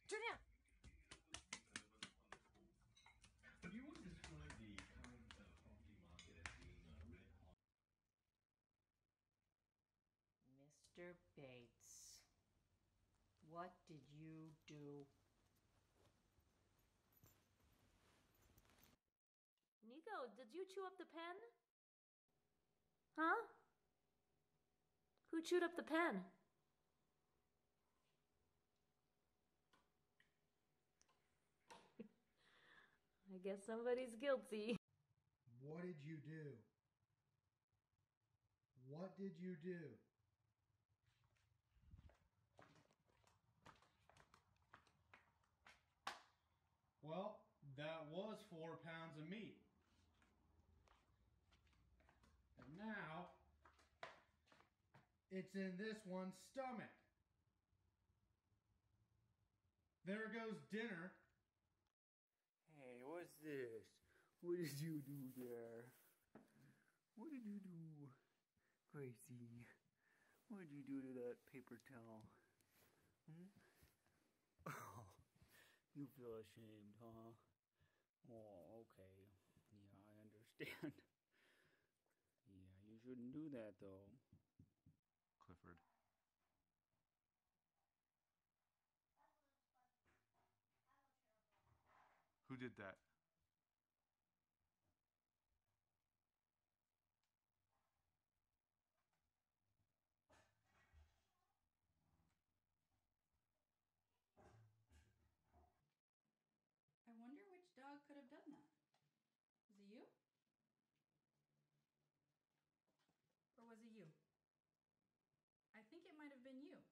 Turn down. If you want to describe the current property market as being really hot. Mr. Bates, what did you do? Nico, did you chew up the pen? Huh? Who chewed up the pen? I guess somebody's guilty. What did you do? What did you do? Well, that was 4 pounds of meat. And now, it's in this one's stomach. There goes dinner. Hey, what's this? What did you do there? What did you do? Gracie, what did you do to that paper towel? Oh, you feel ashamed, huh? Oh, okay. Yeah, I understand. Yeah, you shouldn't do that, though. Clifford. Who did that? I wonder which dog could have done that. Was it you? Or was it you? I think it might have been you.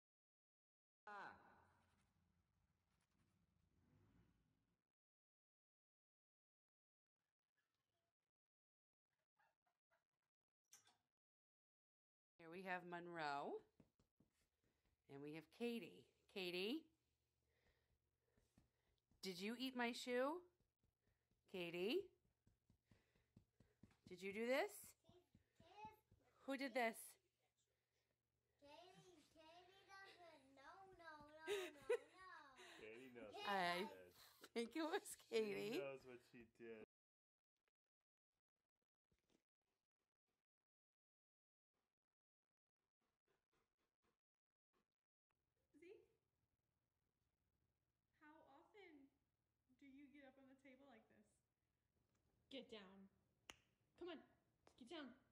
Here we have Monroe. And we have Katie. Katie? Did you eat my shoe? Katie? Did you do this? Who did this? Katie doesn't. No. Katie knows what I think it was Katie. She knows what she did. Z? How often do you get up on the table like this? Get down. Come on, get down.